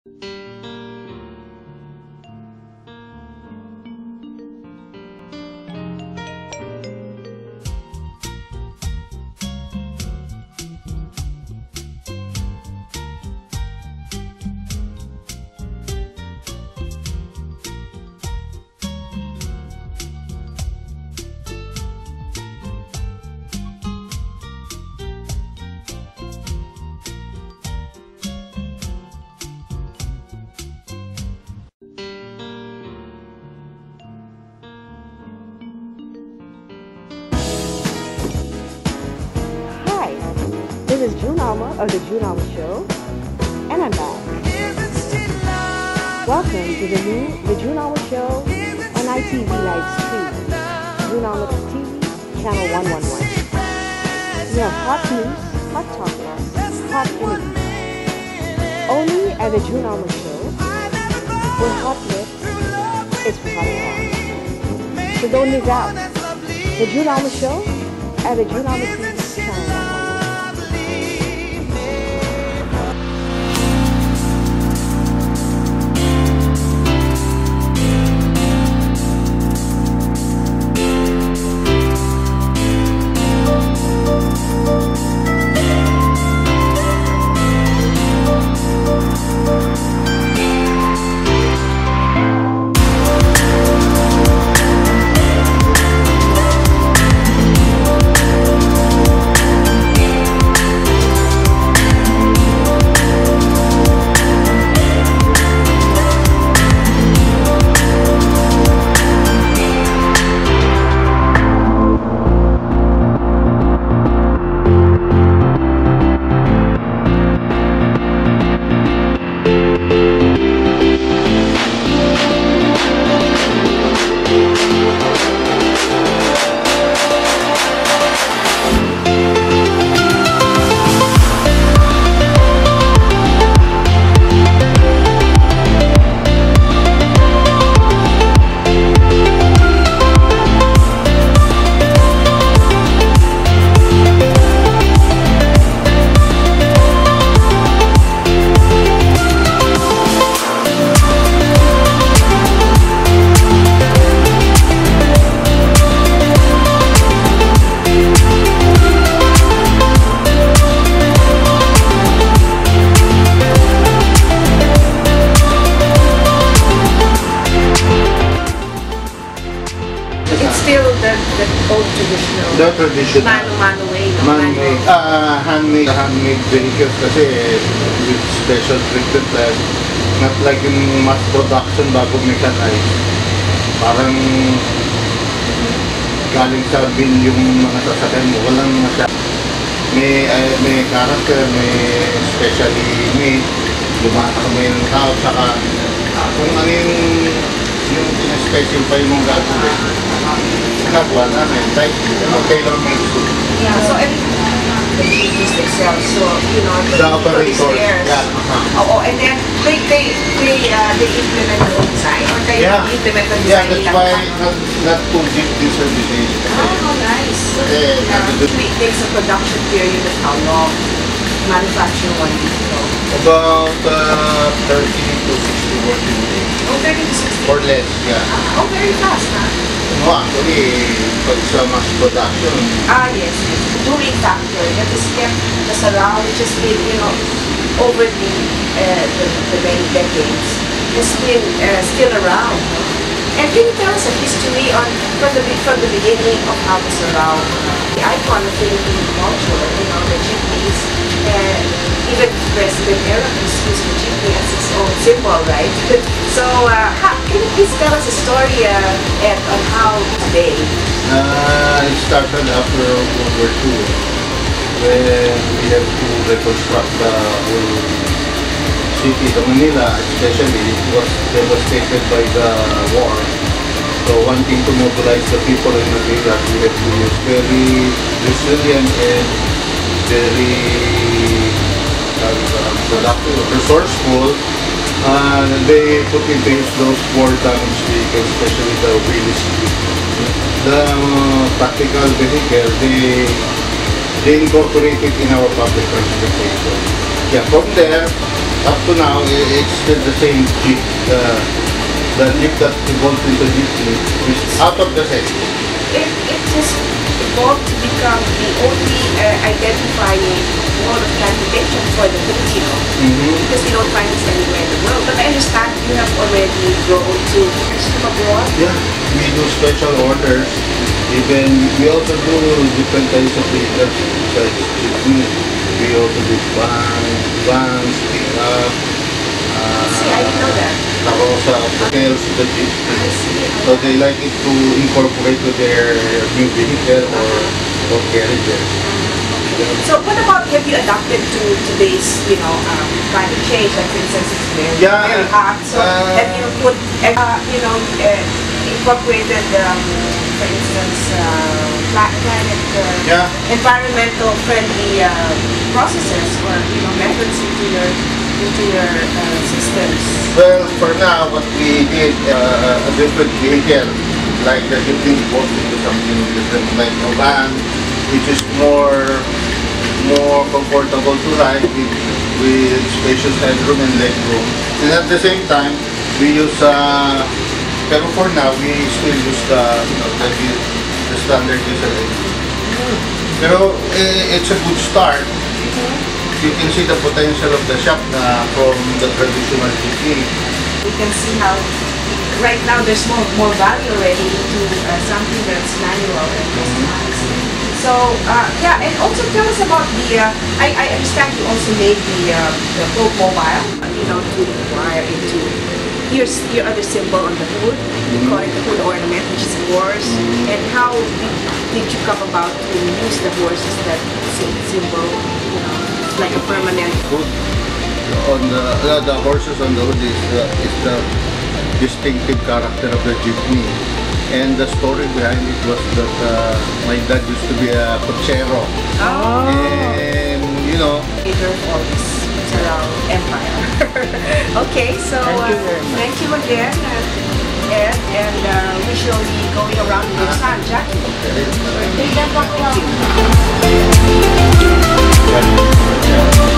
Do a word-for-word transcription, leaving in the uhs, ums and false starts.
This is June Alma of the June Alma Show, and I'm back. Welcome to the new The June Alma Show on I T V live stream, June Alma T V, channel one one one. We have hot news, hot topics, hot interviews. Only at the June Alma Show, where hot lips is for hot talk. So don't miss out. The June Alma Show at the June Alma T V, channel one one one. The traditional mano-mano way, no? man-made, uh, handmade, handmade vehicles kasi with special treatment, like, not like yung mass production bago mechanized. Parang galing sa bin yung mga sasakyan mo, walang masya. May, uh, may character, may specially made, lumata mo yung tao, saka uh, kung ano yung yung specify mong gagawin. Nagawa namin, like, ano, tailor-made suit. Yeah, so everything the Jeepneys themselves, so, you know, the, the operator, yeah. Uh-huh. Oh, and then they they they uh, they implement their own design, or they yeah. implement the design. Yeah, that's why not, not full Jeepneys services. Oh, how nice. Eh, yeah. It takes a production period of how long? Manufacture one vehicle? About uh, thirty to sixty working days. Oh, thirty to sixty? Or less, yeah. Oh, very fast, huh? No, actually, pag sa mass production. Ah, yes, yes. The during factor that is kept the Sarao, which has been, you know, over the, uh, the, the many decades, has been uh, still around. And can you tell us a history on from the from the beginning of how the Sarao, the icon of Philippine culture, you know, the Jeepneys, and even President Eric's used the jeepney as its own symbol, right? So, uh, how, can you please tell us a story, uh, Ed, on how today? Uh, it started after World War Two, when we had to reconstruct the whole city of Manila, especially. It was devastated by the war. So, wanting to mobilize the people in Manila, we had to use very resilient and very uh, productive, resourceful. Uh, they put into use those war damaged vehicles, especially the wheelies. The uh, practical vehicle, they, they incorporated in our public transportation. Yeah, from there, up to now, i- it's still the same Jeep. Uh, the Jeep that evolved into Jeepney is out of the set. It, it just evolved to become the only uh, identifying mode of transportation for the Filipino. Mm-hmm. Because we don't find this anywhere in the world. But I understand you have already grown to from abroad. Yeah, we do special orders. Even we also do different kinds of vehicles besides Jeepney. We also do vans, vans, pickup, uh, See, I didn't know that. Karosa, hotels, the Jeepney. I see. So they like it to incorporate to their new vehicle or, or carriages. So what about, have you adapted to today's, you know, um, climate change? Like for instance, it's very, Yeah, very hot. So uh, have you put, uh, you know, uh, incorporated, um, for instance, uh, pla- climate, uh, Yeah. environmental friendly uh, processes or, you know, methods into your, into your uh, systems? Well, for now, what we did, uh, a different vehicle, like the Jeepney evolved into something different, like a van, which is more more comfortable to ride with, with spacious headroom and legroom. And at the same time, we use, uh, pero for now, we still use the, you know, the, the standard diesel engine. Pero eh, it's a good start. You can see the potential of the shop na from the traditional Jeepney. We can see how right now there's more more value already to uh, something that's manual and customized. So uh, yeah, and also tell us about the. Uh, I, I understand you also made the uh, the Probe Mobile, uh, you know, to inquire into. Here's your other symbol on the hood. We call it the hood ornament, which is a horse. And how did, did you come about to use the horse as that sy- symbol? You know, it's like a permanent. Hood on the uh, the horses on the hood is the, is the distinctive character of the Jeepney. And the story behind it was that uh, my dad used to be a cochero. Oh. And you know, Leader of all this Sarao empire. Okay, so Thank you uh, very much. thank you again, uh, Ed, and uh, we shall be going around with your son, Jackie. Thank you. yeah.